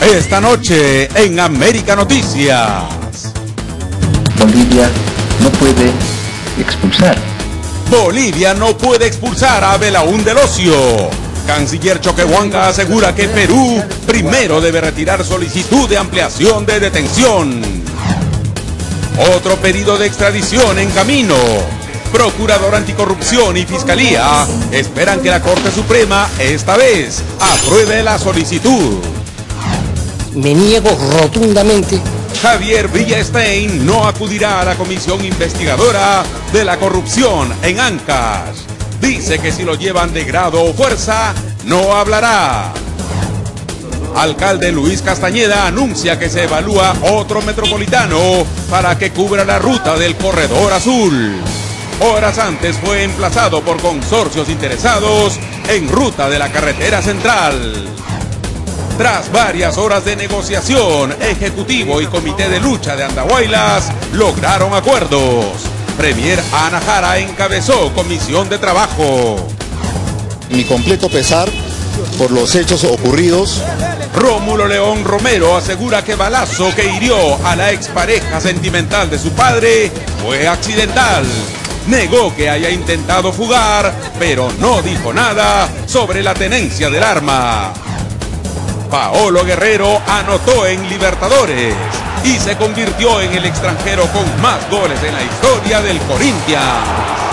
Esta noche en América Noticias. Bolivia no puede expulsar. Bolivia no puede expulsar a Belaúnde del Ocio. Canciller Choquehuanca asegura que Perú primero debe retirar solicitud de ampliación de detención. Otro pedido de extradición en camino. Procurador Anticorrupción y Fiscalía esperan que la Corte Suprema esta vez apruebe la solicitud. Me niego rotundamente. Javier Villastein no acudirá a la comisión investigadora de la corrupción en Ancash. Dice que si lo llevan de grado o fuerza, no hablará. Alcalde Luis Castañeda anuncia que se evalúa otro metropolitano para que cubra la ruta del Corredor Azul. Horas antes fue emplazado por consorcios interesados en ruta de la carretera central. Tras varias horas de negociación, Ejecutivo y Comité de Lucha de Andahuaylas lograron acuerdos. Premier Ana Jara encabezó comisión de trabajo. Mi completo pesar por los hechos ocurridos. Rómulo León Romero asegura que balazo que hirió a la expareja sentimental de su padre fue accidental. Negó que haya intentado fugar, pero no dijo nada sobre la tenencia del arma. Paolo Guerrero anotó en Libertadores y se convirtió en el extranjero con más goles en la historia del Corinthians.